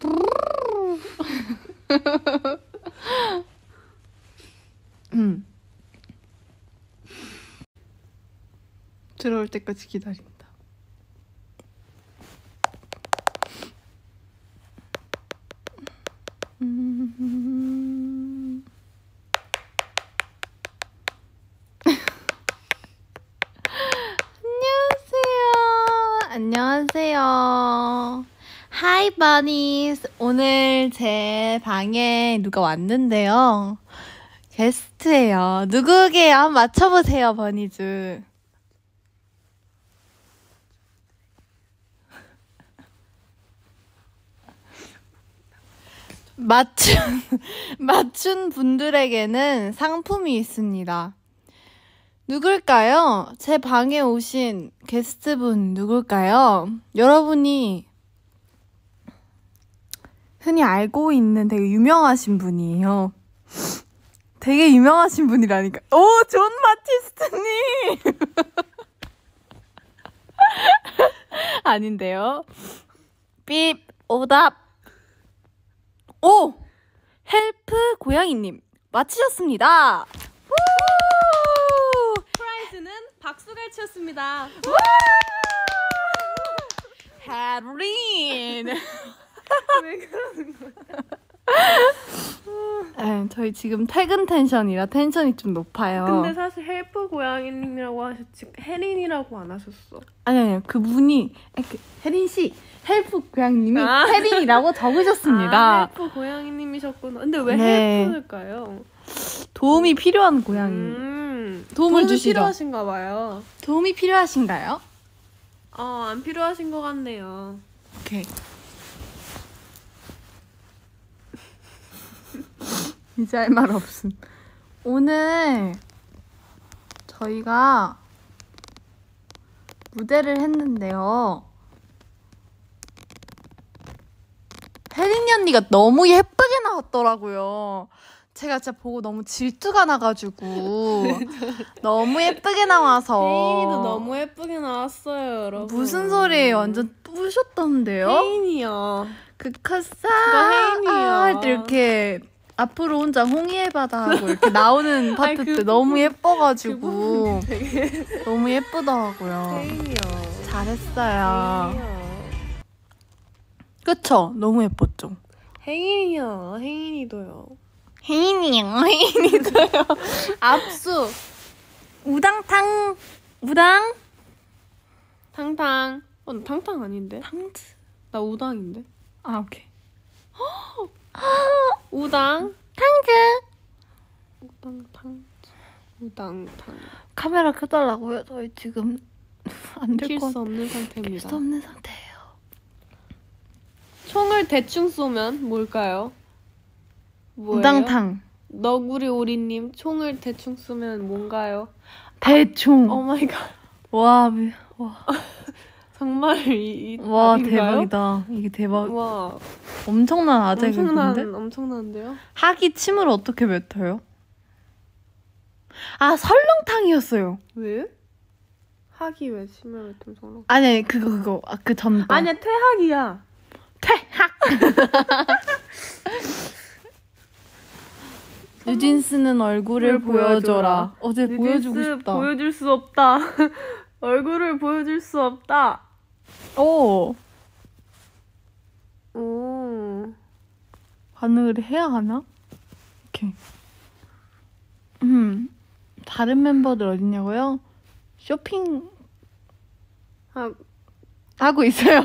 들어올 때까지 기다린다. 안녕하세요. Hi bunnies. 오늘 제 방에 누가 왔는데요. 게스트예요. 누구게요? 한번 맞춰보세요, 버니즈. 맞춘 분들에게는 상품이 있습니다. 누굴까요? 제 방에 오신 게스트분 누굴까요? 여러분이 흔히 알고 있는 되게 유명하신 분이에요. 되게 유명하신 분이라니까. 오, 존 마티스트님! 아닌데요. 삐, 오답. 오! 헬프 고양이님 맞히셨습니다. 프라이즈는 박수갈 치였습니다. 해린. 왜 그러는 거야? 저희 지금 퇴근 텐션이라 텐션이 좀 높아요. 근데 사실 헬프 고양이님이라고 하셨지 혜린이라고 안 하셨어. 아니요. 그분이 혜린 씨 헬프 고양이님이 혜린이라고 적으셨습니다. 헬프 고양이님이셨구나. 근데 왜 네. 헬프일까요? 도움이 필요한 고양이. 도움을 주시죠. 필요하신가 봐요. 도움이 필요하신가요? 안 필요하신 것 같네요. 오케이. 이제 할 말 없음. 오늘 저희가 무대를 했는데요. 혜린이 언니가 너무 예쁘게 나왔더라고요. 제가 진짜 보고 너무 질투가 나가지고 너무 예쁘게 나와서. 혜인이도 너무 예쁘게 나왔어요, 여러분. 무슨 소리예요? 완전 뿌셨던데요? 혜인이요. 그 카사 혜인이요. 할 때 이렇게 앞으로 혼자 홍이의 바다 하고 이렇게 나오는 파트 때 너무 예뻐가지고 되게 너무 예쁘더라고요. 혜인이요. 잘했어요. 혜인이요. 그쵸? 너무 예뻤죠? 혜인이요. 혜인이도요. 혜인이도요. 압수. 우당탕 우당 탕탕. 나 탕탕 아닌데? 탕트. 나 우당인데? 아 오케이. 우당. 탕트. 우당탕. 우당탕. 카메라 켜달라고요? 저희 지금 안 될 킬 것 수 없는 상태입니다. 킬수 없는 상태예요. 총을 대충 쏘면 뭘까요? 뭐예요? 우당탕. 너구리 오리님 총을 대충 쏘면 뭔가요? 대충. 오 마이 갓. 와. 정말 이 와 답인가요? 대박이다. 이게 대박. 와 엄청난 아재인데. 엄청난데요? 학이 침을 어떻게 뱉어요? 아 설렁탕이었어요. 왜? 학이 왜 침을 뱉으면 설렁? 아니 그거 그 전. 아니야 퇴학이야. 퇴학. 뉴진스는 얼굴을 보여줘라. 어제 보여주고 싶다. 보여줄 수 없다. 얼굴을 보여줄 수 없다. 오. 반응을 해야 하나? 오케이. 다른 멤버들 어딨냐고요? 쇼핑 하고 있어요.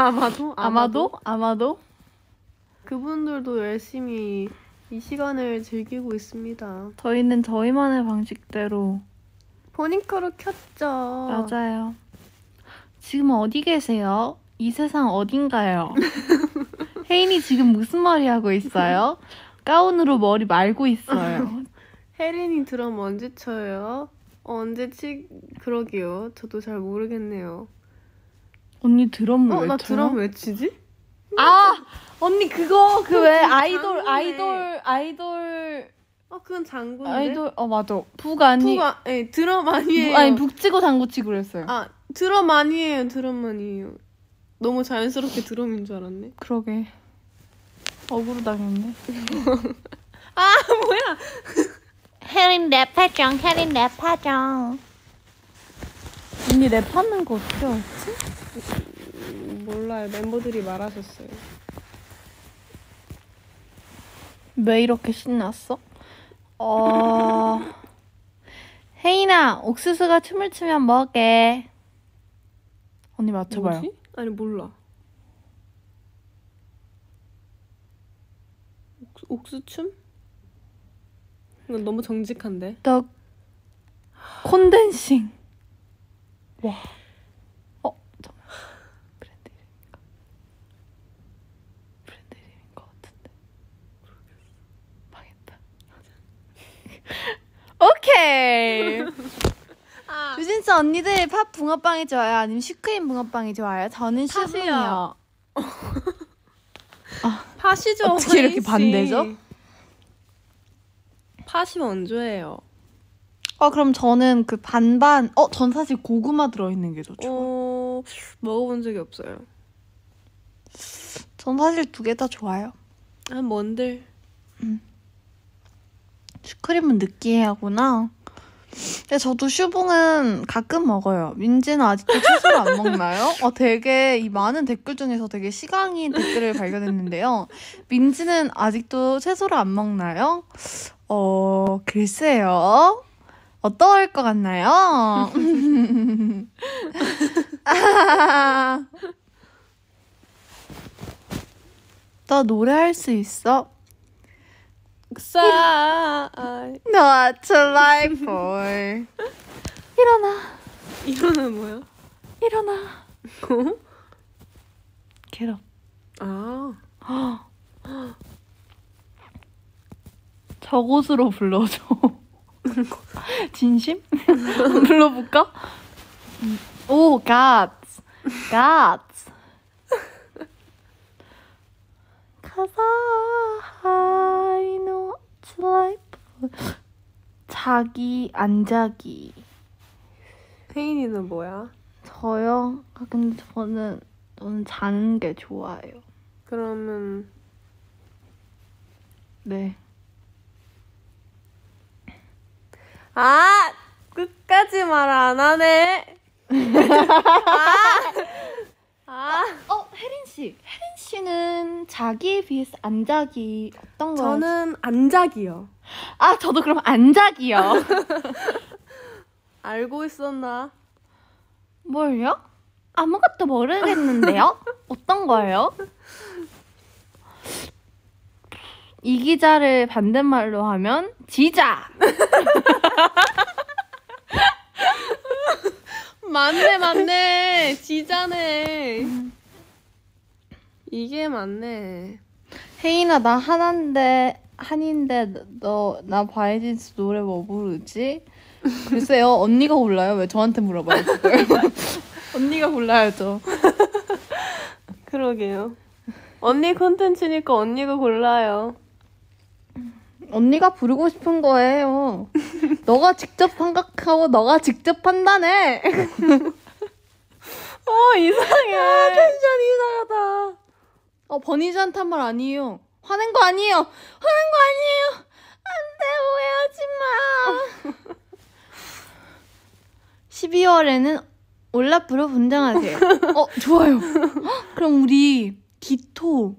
아마도? 그분들도 열심히 이 시간을 즐기고 있습니다. 저희는 저희만의 방식대로. 모니터를 켰죠. 맞아요. 지금 어디 계세요? 이 세상 어딘가요? 혜인이 지금 무슨 머리 하고 있어요? 가운으로 머리 말고 있어요. 혜린이 드럼 언제 쳐요? 그러게요. 저도 잘 모르겠네요. 언니 드럼 왜 쳐요? 나 드럼 왜 치지? 언니 그거 왜 아이돌 그건 장구인데. 아이돌 맞아. 드럼 아니에요. 아니 북 치고 장구 치고 그랬어요. 드럼 아니에요. 너무 자연스럽게 드럼인 줄 알았네. 그러게. 억울로 당했네. 아 뭐야? 혜린 랩하정, 혜린 랩하정. 언니 랩하는 거 어떻게 알지? 몰라요. 멤버들이 말하셨어요. 왜 이렇게 신났어? 혜인아, 옥수수가 춤을 추면 뭐게? 언니 맞춰봐요. 뭐지? 아니 몰라. 옥수춤? 이건 너무 정직한데. 더 콘덴싱. 와. 잠깐만. 브랜드 이름인가? 브랜드 이름인 것 같은데. 망했다. 오케이. 유진스 언니들 팥 붕어빵이 좋아요? 아니면 슈크림 붕어빵이 좋아요? 저는 팥이요. 슈붕이요. 팥이죠. 어떻게 이렇게 혜인 씨. 반대죠? 팥이 먼저예요. 그럼 저는 그 반반. 전 사실 고구마 들어있는 게 좋죠. 먹어본 적이 없어요. 전 사실 두 개 다 좋아요. 뭔들. 슈크림은 느끼하구나. 근데 저도 슈붕은 가끔 먹어요. 민지는 아직도 채소를 안 먹나요? 되게 이 많은 댓글 중에서 되게 시강인 댓글을 발견했는데요. 민지는 아직도 채소를 안 먹나요? 글쎄요. 어떨 것 같나요? 너 노래할 수 있어? Not like boy. 일어나. 이거는 뭐야? 일어나. Get up. 저곳으로 불러줘. 진심? 불러볼까? 오, Gods. Gods. Cause I know it's like 자기 안 자기. 혜인이는 뭐야? 저요? 근데 저는 자는 게 좋아요. 그러면 네. 끝까지 말 안 하네. 혜린 씨. 혜린 씨는 자기에 비해서 안 자기 어떤 거? 저는 안 자기요. 저도 그럼 안 자기요. 알고 있었나? 뭘요? 아무것도 모르겠는데요? 어떤 거예요? 이 기자를 반대말로 하면 지자. 맞네. 지자네. 이게 맞네. 혜인아, 나 한인데 너 나 바이진스 노래 뭐 부르지? 글쎄요, 언니가 골라요. 왜 저한테 물어봐요, 그걸? 언니가 골라야죠. 그러게요. 언니 콘텐츠니까 언니가 골라요. 언니가 부르고 싶은 거예요. 너가 직접 생각하고 너가 직접 판단해. 이상해. 텐션 이상하다. 버니즈한테 한 말 아니에요. 화낸 거 아니에요. 화낸 거 아니에요. 안 돼, 오해하지 마. 12월에는 올라프로 분장하세요. 좋아요. 그럼 우리 기토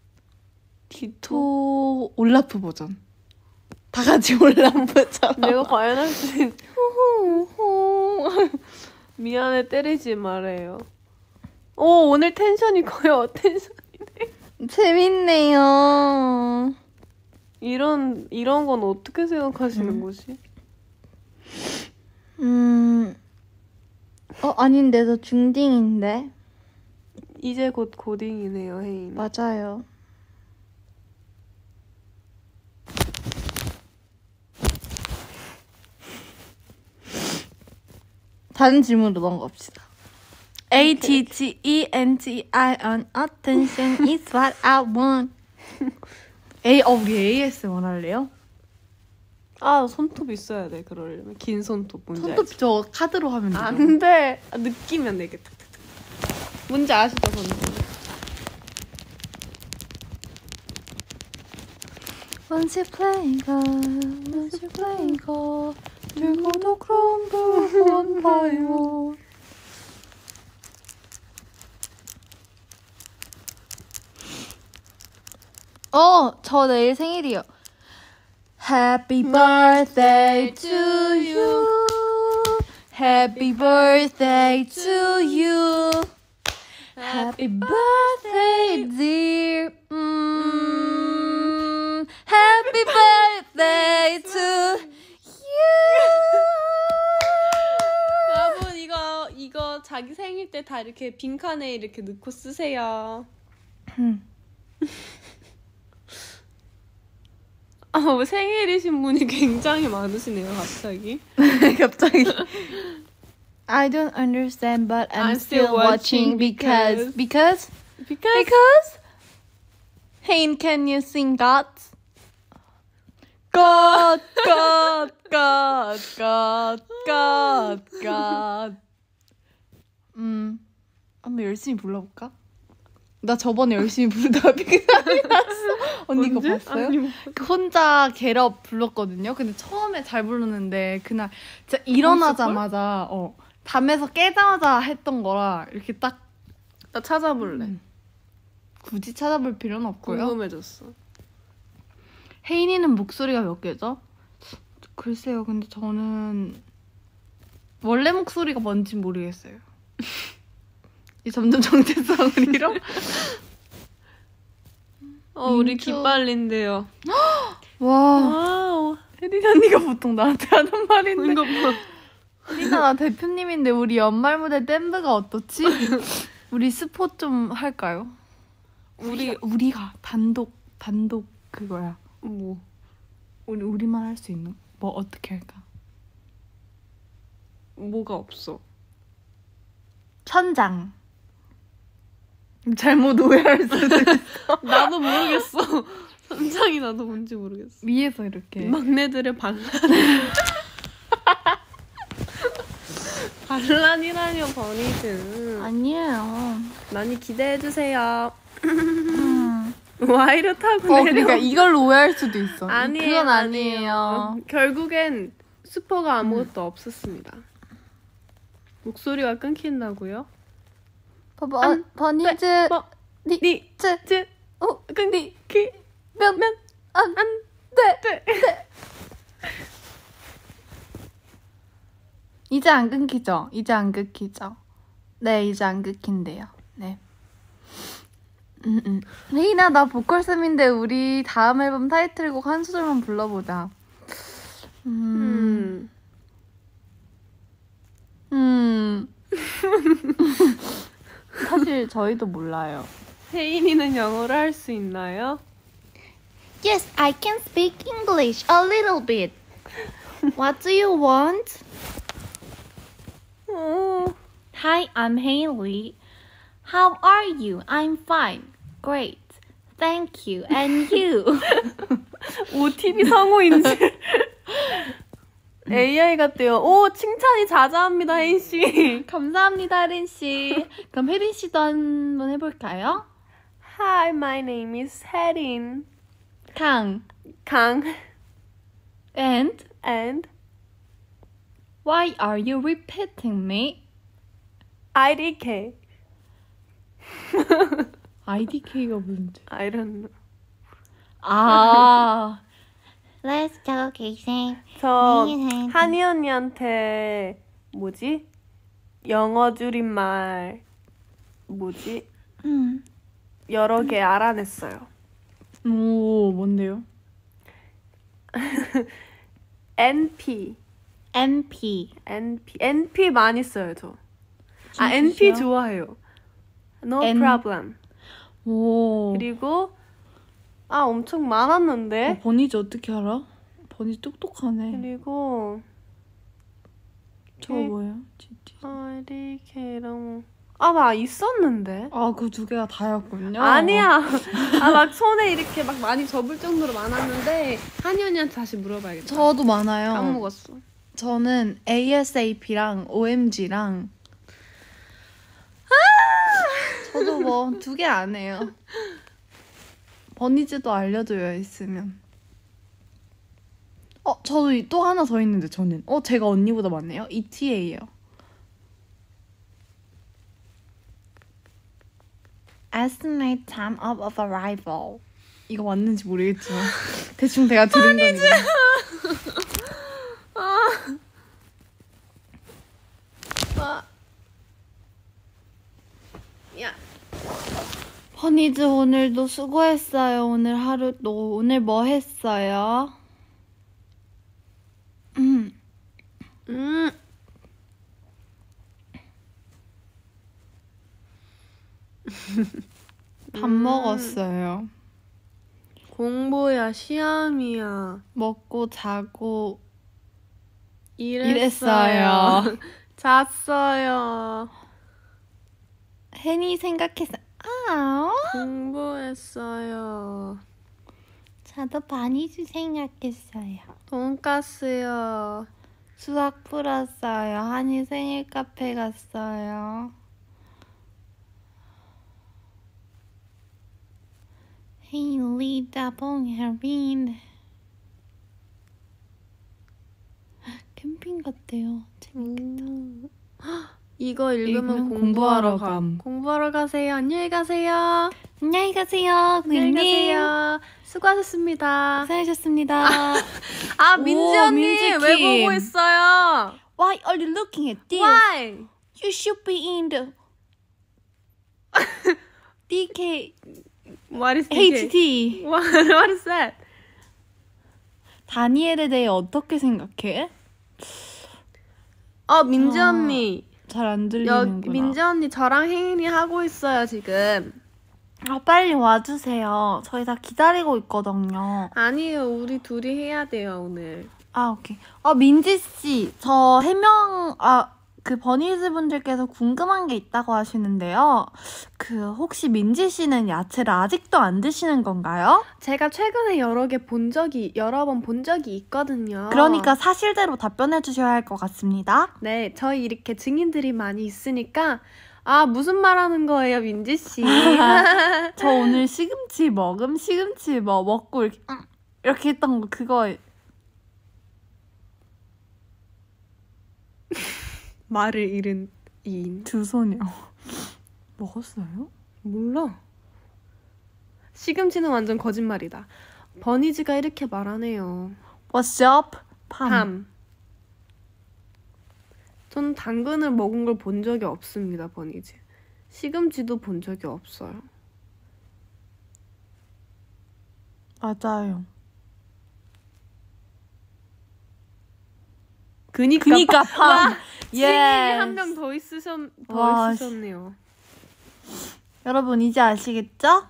올라프 버전. 다 같이 올라프잖아. 내가 과연 할 수 있... 미안해, 때리지 말아요. 오늘 텐션이 커요. 재밌네요. 이런 건 어떻게 생각하시는 거지? 아닌데 저 중딩인데. 이제 곧 고딩이네요, 혜인. 맞아요. 다른 질문으로 넘어갑시다. ATTENTION attention is what I want. 우리 ASMR 할래요? 손톱 있어야 돼, 그러려면. 긴 손톱, 뭔지 손톱 알지? 저 카드로 하면 돼요. 안 돼. 느끼면 되게 탁탁탁. 뭔지 아시죠, 손톱? Once you play God, once you play God, 들고도 crumble one by one. 저 내일 생일이요. Happy birthday to you. Happy birthday to you. Happy birthday, dear. Happy birthday to you. 여러분 이거 자기 생일 때 다 이렇게 빈칸에 이렇게 넣고 쓰세요. 생일이신 분이 굉장히 많으시네요, 갑자기. 갑자기. I don't understand, but I'm still watching because. Hey, can you sing God? God. 한번 열심히 불러볼까? 나 저번에 열심히 부르다가 삐끗이 났어. 언니 이거 봤어요? 아니, 혼자 겟업 불렀거든요. 근데 처음에 잘 부르는데 그날 진짜 일어나자마자 잠에서 깨자마자 했던 거라 이렇게 딱 나 찾아볼래. 굳이 찾아볼 필요는 없고요. 궁금해졌어. 혜인이는 목소리가 몇 개죠? 글쎄요. 근데 저는 원래 목소리가 뭔지 모르겠어요. 이 점점 정체성을 잃어? 우리 기빨린데요. 와우. 혜린 언니가 보통 나한테 하는 말인데. 이거 뭐? 혜린아, 나 대표님인데 우리 연말 무대 댄브가 어떻지? 우리 스포 좀 할까요? 우리가 단독 그거야. 뭐? 우리만 할 수 있는 뭐 어떻게 할까? 뭐가 없어? 천장. 잘못 오해할 수도 있어. 나도 모르겠어. 선장이 나도 뭔지 모르겠어. 위에서 이렇게 막내들의 반란이라뇨, 버니들. 아니에요. 많이 기대해주세요. 와이를 타고 내려. 그러니까 이걸로 오해할 수도 있어. 아니에요. 그건 아니에요. 결국엔 스포가 아무것도 없었습니다. 목소리가 끊긴다고요? 봐봐, 버니즈 니 면 안 돼. 이제 안 끊기죠? 네, 이제 안 끊긴대요. 네. 혜인아, 나 보컬쌤인데 우리 다음 앨범 타이틀곡 한 소절만 불러보자. 사실 저희도 몰라요. 혜인이는 영어를 할 수 있나요? Yes, I can speak English a little bit. What do you want? Hi, I'm Haley. How are you? I'm fine. Great. Thank you. And you? OTV 성우인지. AI 같대요. 오, 칭찬이 자자합니다, 혜인씨. 감사합니다, 혜린씨. 그럼 혜린씨도 한번 해볼까요? Hi, my name is 혜린. 강. And Why are you repeating me? IDK. IDK가 뭔데? I don't know. 아. Let's go, Casey. 저 한이 언니한테 뭐지? 영어 줄임말 뭐지? 여러 개 알아냈어요. 오, 뭔데요? NP 많이 써요, 저. NP 좋아해요. No problem. 오. 그리고 엄청 많았는데. 버니즈 어떻게 알아? 버니즈 똑똑하네. 그리고 저거 뭐예요? GT. IDK랑 나 있었는데. 그 두 개가 다였군요. 아니야. 막 손에 이렇게 막 많이 접을 정도로 많았는데 한이 언니한테 다시 물어봐야겠다. 저도 많아요. 까먹었어. 저는 ASAP랑 OMG랑 저도 뭐 2개 안 해요. 버니즈도 알려줘요, 있으면. 저도 또 하나 더 있는데 저는 제가 언니보다 많네요. ETA예요. Estimate time of arrival. 이거 맞는지 모르겠지만 대충 내가 들은 거니까. 야. 허니즈 오늘도 수고했어요. 오늘 하루도. 오늘 뭐 했어요? 밥 먹었어요. 공부야, 시험이야. 먹고 자고 일했어요. 잤어요. 혜니 생각했어. 공부했어요. 저도 바니즈 생각했어요. 돈까스요. 수학 풀었어요. 한이 생일 카페 갔어요. 헤일리 따봉하빈. 캠핑 같대요. 이거 읽으면 읽으면 공부하러 공부하러 가. 감. 공부하러 가세요. 안녕히 가세요. 안녕히 가세요, 안녕히 고객님. 가세요. 수고하셨습니다. 고생하셨습니다. 아, 민지 오, 언니 민지 왜 킴. 보고 있어요? Why are you looking at this? Why? You should be in the DK What is DK? HT. What is that? 다니엘에 대해 어떻게 생각해? 민지 언니. 잘 안 들리는구나. 민지 언니 저랑 혜인이 하고 있어요, 지금. 빨리 와주세요. 저희 다 기다리고 있거든요. 아니에요. 우리 둘이 해야 돼요, 오늘. 오케이. 민지씨, 저 해명, 그 버니즈 분들께서 궁금한 게 있다고 하시는데요. 혹시 민지씨는 야채를 아직도 안 드시는 건가요? 제가 최근에 여러 번 본 적이 있거든요. 그러니까 사실대로 답변해 주셔야 할 것 같습니다. 네, 저희 이렇게 증인들이 많이 있으니까 무슨 말 하는 거예요, 민지 씨? 저 오늘 시금치 먹고 이렇게 했던 거 그거 말을 잃은 이인. 두 소녀 먹었어요? 몰라. 시금치는 완전 거짓말이다. 버니즈가 이렇게 말하네요. What's up? 팜. 저는 당근을 먹은 걸 본 적이 없습니다, 버니즈. 시금치도 본 적이 없어요. 맞아요. 그니까 팜. 예. 한 명 더 있으셨네요. 여러분 이제 아시겠죠?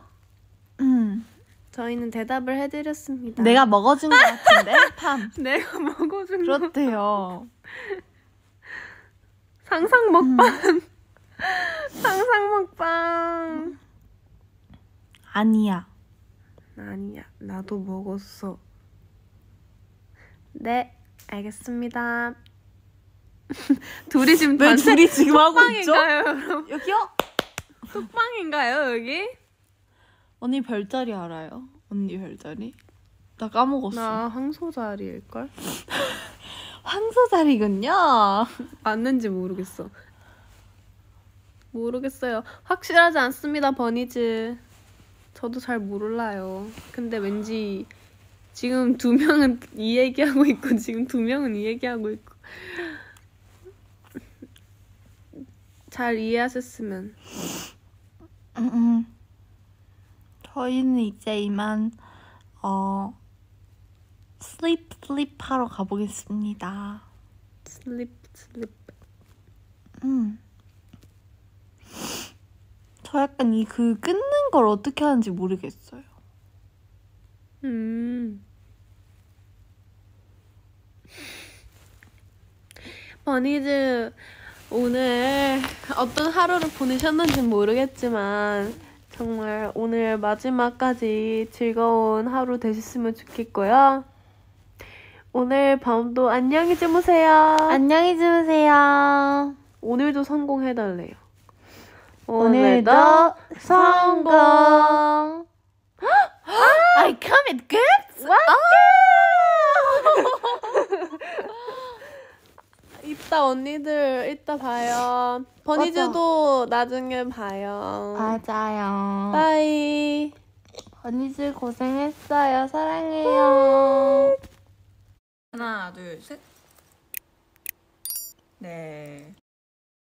저희는 대답을 해드렸습니다. 내가 먹어준 것 같은데 팜. 내가 먹어준 거. 그렇대요. 상상 먹방. 상상 먹방. 아니야. 아니야, 나도 먹었어. 네, 알겠습니다. 둘이 지금 왜 둘이 지금 하고 있죠? 톡방인가요, 여러분? 여기요? 톡방인가요, 여기? 언니 별자리 알아요? 언니 별자리? 나 까먹었어. 나 황소자리일걸? 황소자리군요. 맞는지 모르겠어요. 확실하지 않습니다, 버니즈. 저도 잘 몰라요. 근데 왠지 지금 두 명은 이 얘기하고 있고 지금 두 명은 이 얘기하고 있고 잘 이해하셨으면. 저희는 이제 이만 슬립 하러 가보겠습니다. 슬립. 저 약간 끊는 걸 어떻게 하는지 모르겠어요. 버니즈 오늘 어떤 하루를 보내셨는지 모르겠지만 정말 오늘 마지막까지 즐거운 하루 되셨으면 좋겠고요. 오늘 밤도 안녕히 주무세요. 안녕히 주무세요. 오늘도 성공해달래요. 오늘도 성공. I come in gifts. What? 이따 언니들 이따 봐요. 버니즈도 나중에 봐요. 맞아요. 빠이. 언니들 고생했어요. 사랑해요. 하나, 둘, 셋. 네.